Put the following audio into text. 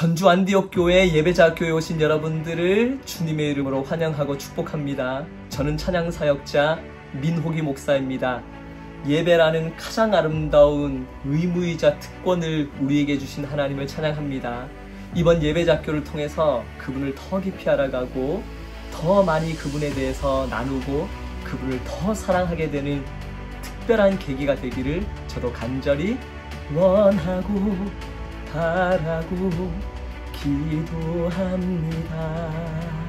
전주 안디옥교회 예배자교회 오신 여러분들을 주님의 이름으로 환영하고 축복합니다. 저는 찬양사역자 민호기 목사입니다. 예배라는 가장 아름다운 의무이자 특권을 우리에게 주신 하나님을 찬양합니다. 이번 예배자교를 통해서 그분을 더 깊이 알아가고 더 많이 그분에 대해서 나누고 그분을 더 사랑하게 되는 특별한 계기가 되기를 저도 간절히 원하고 바라고 기도합니다.